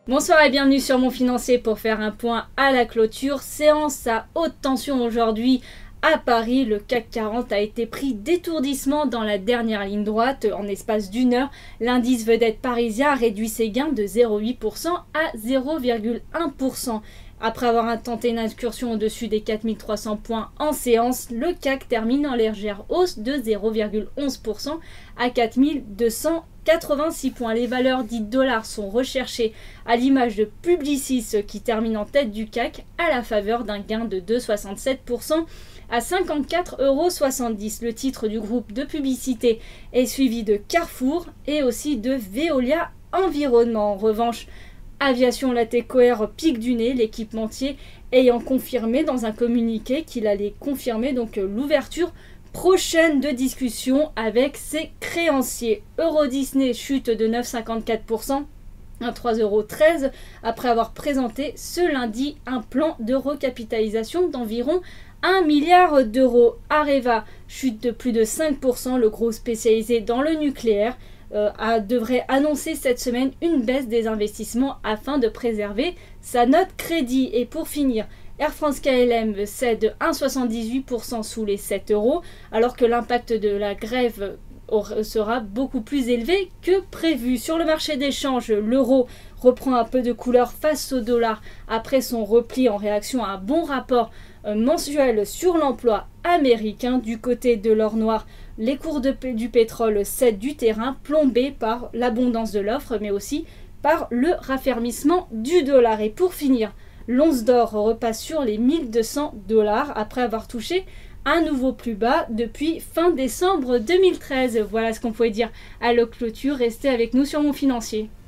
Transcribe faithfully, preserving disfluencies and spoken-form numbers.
Bonsoir et bienvenue sur Mon Financier pour faire un point à la clôture. Séance à haute tension aujourd'hui à Paris. Le C A C quarante a été pris d'étourdissement dans la dernière ligne droite. En espace d'une heure, l'indice vedette parisien a réduit ses gains de zéro virgule huit pour cent à zéro virgule un pour cent. Après avoir tenté une incursion au-dessus des quatre mille trois cents points en séance, le C A C termine en légère hausse de zéro virgule onze pour cent à quatre mille deux cent quatre-vingt-six points. Les valeurs dites dollars sont recherchées à l'image de Publicis qui termine en tête du C A C à la faveur d'un gain de deux virgule soixante-sept pour cent à cinquante-quatre euros soixante-dix. Le titre du groupe de publicité est suivi de Carrefour et aussi de Veolia Environnement. En revanche, Aviation Latécoère pique du nez, l'équipementier ayant confirmé dans un communiqué qu'il allait confirmer donc l'ouverture prochaine de discussion avec ses créanciers. Euro-Disney chute de neuf virgule cinquante-quatre pour cent à trois euros treize après avoir présenté ce lundi un plan de recapitalisation d'environ un milliard d'euros. Areva chute de plus de cinq pour cent, le groupe spécialisé dans le nucléaire Euh, a, devrait annoncer cette semaine une baisse des investissements afin de préserver sa note crédit. Et pour finir, Air France K L M cède un virgule soixante-dix-huit pour cent sous les sept euros, alors que l'impact de la grève sera beaucoup plus élevé que prévu. Sur le marché d'échange, l'euro reprend un peu de couleur face au dollar après son repli en réaction à un bon rapport mensuel sur l'emploi américain. Du côté de l'or noir, les cours de, du pétrole cèdent du terrain, plombés par l'abondance de l'offre, mais aussi par le raffermissement du dollar. Et pour finir, l'once d'or repasse sur les mille deux cents dollars après avoir touché un nouveau plus bas depuis fin décembre deux mille treize. Voilà ce qu'on pouvait dire à la clôture. Restez avec nous sur Mon Financier.